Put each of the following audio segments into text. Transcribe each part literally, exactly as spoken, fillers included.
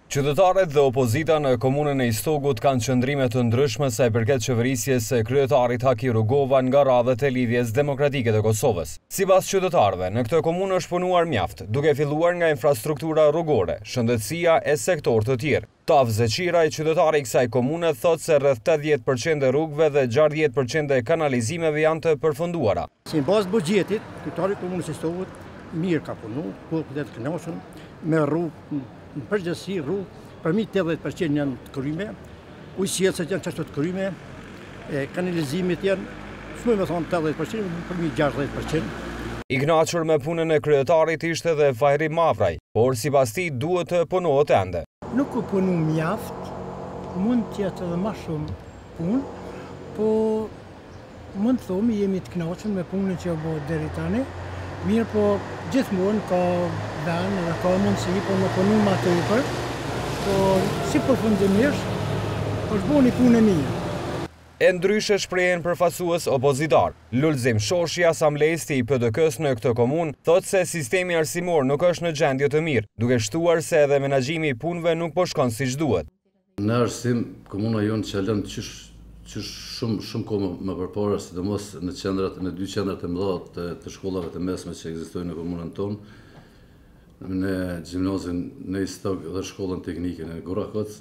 Qytetarët dhe opozita në komunën e Istogut kanë qëndrime të ndryshme sa i përket qeverisjes së kryetarit Haki Rugova nga radhët e Lidhjes Demokratike të Kosovës. Sipas qytetarëve, në këtë komunë është punuar mjaft, duke filluar nga infrastruktura rrugore, shëndetësia e sektor të tjerë. Taf Zeqira, i qytetari i kësaj komune, thotë se rreth tetëdhjetë përqind e rrugëve dhe gjashtëdhjetë përqind e kanalizimeve janë të përfunduara. Si në bazë buxhetit, kryetari i komunës së Istogut mirë ka punu, po të kënaqur me rrugë në përgjithësi rrugë, përmi tetëdhjetë përqind janë të kryme, ujësjelëset janë qashtu të kryme, kanalizimit janë, shumë me thonë tetëdhjetë përqind, përmi gjashtëdhjetë përqind. I kënaqur me punën e kryetarit ishte dhe Fajri Mavraj, por sipas tij duhet të punohet ende. Nuk u punu mjaft, mund të jetë edhe më shumë punë, po mund të thomi jemi të kënaqur me punën që u bë deri tani. Mirë, po gjithmonë ka vend dhe ka mundësi për me punu më tepër, po si përfundimisht është bërë një punë e mirë. E ndryshe shprehen përfaqësues opozitar. Lulzim Shoshi, asamblejsti i P D K-s në këtë komunë, thotë se sistemi arsimor nuk është në gjendje të mirë, duke shtuar se edhe menaxhimi i punëve nuk po shkon siç duhet. Në arsim, komuna jonë që lënë qysh, qysh shumë, shumë kohë më përpara, sidomos në qendrat, në dy qendrat e mëdha të, të shkollave të mesme që ekzistojnë në komunën tonë, në gjimnazin në Istog dhe shkollën teknike në Gorakoc.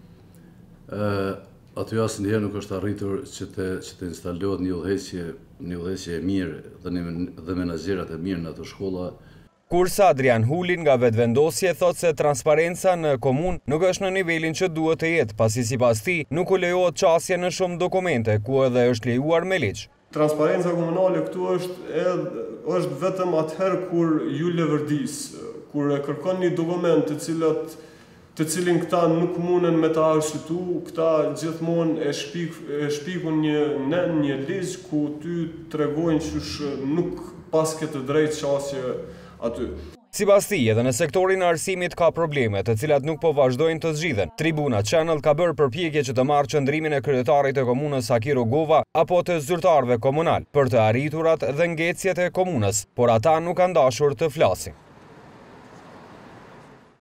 Aty asë njëherë nuk është arritur që të, që të instalohet një udhëheqje, një udhëheqje e mirë dhe, një, dhe menaxherat e mirë në ato shkolla. Kurse Adrian Hulin nga vetëvendosje thotë se transparenca në komunë nuk është në nivelin që duhet të jetë, pasi sipas tij nuk u lejohet qasje në shumë dokumente, ku edhe është lejuar me ligj. Transparenca komunale këtu është, edhe, është vetëm atëherë kur ju levërdis, kur e kërkon një dokument të cilat të cilin këta nuk munden me ta arshitu, këta gjithmonë e, shpik, e shpikun një, në një ligj ku ty tregojnë që nuk pas këtë drejt qasje aty. Sipas tij, edhe në sektorin e arsimit ka probleme, të cilat nuk po vazhdojnë të zgjidhen. Tribuna Channel ka bërë përpjekje që të marrë qëndrimin e kryetarit të komunës Haki Rugova apo të zyrtarëve komunal për të arriturat dhe ngecjet e komunës, por ata nuk kanë dashur të flasin.